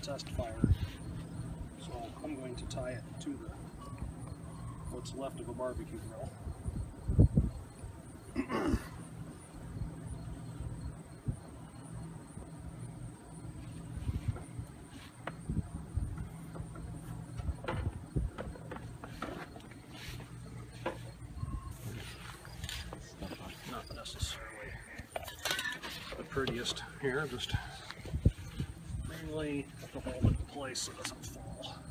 test fire. So I'm going to tie it to what's left of a barbecue grill. Not necessarily the prettiest here, just mainly to hold it in place so it doesn't fall.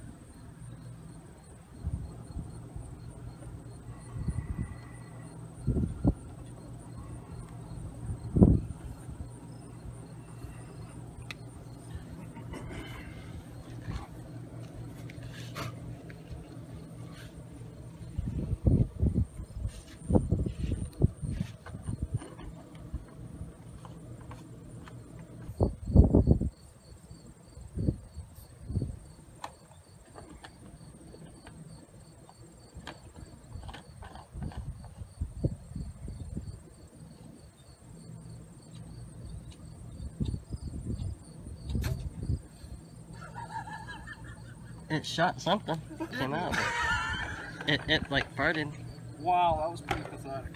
It shot something. It came out. It like farted. Wow, that was pretty pathetic.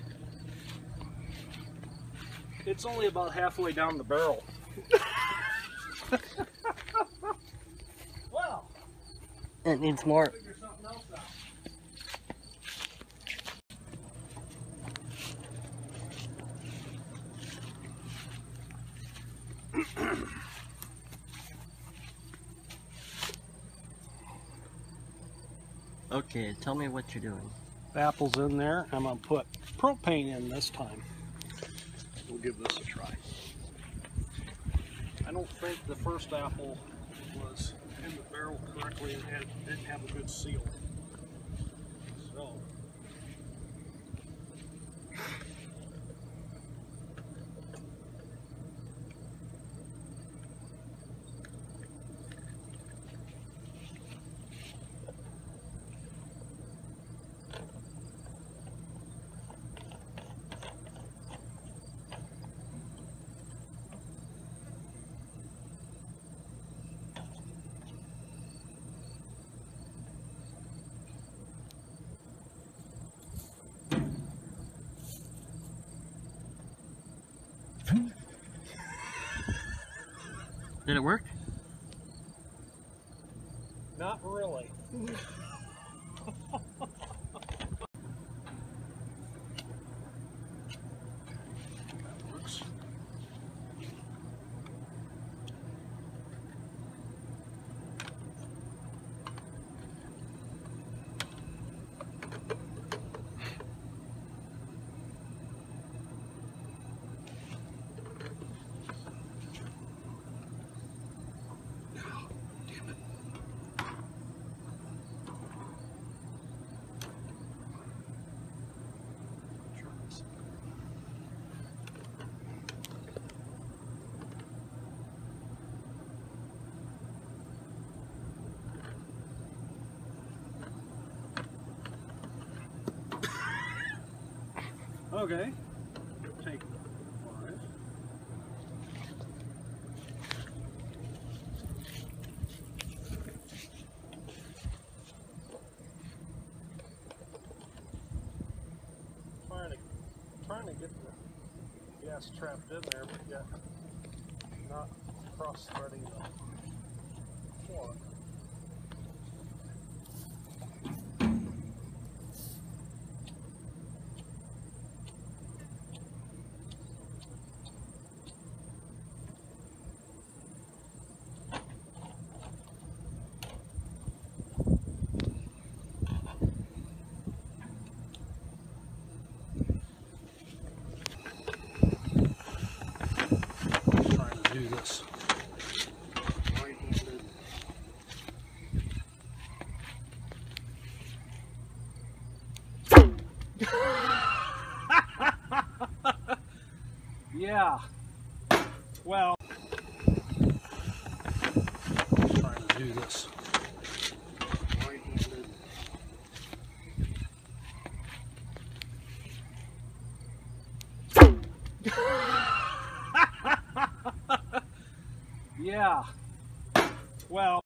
It's only about halfway down the barrel. Wow. It needs more. Figure something else out. Okay, tell me what you're doing. The apple's in there. I'm going to put propane in this time. We'll give this a try. I don't think the first apple was in the barrel correctly and didn't have a good seal. So, Did it work? not really. That works. Okay, take 5. Trying to get the gas trapped in there, but yet not cross-threading the plug. Do this right-handed. Yeah. Well, trying to do this right-handed. Yeah. Well.